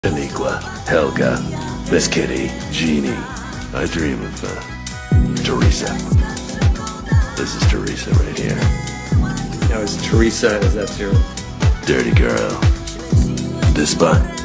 Aniqua, Helga, Miss Kitty, Jeannie. I dream of, Teresa. This is Teresa right here. Now is Teresa, is that your... Dirty girl. This spot.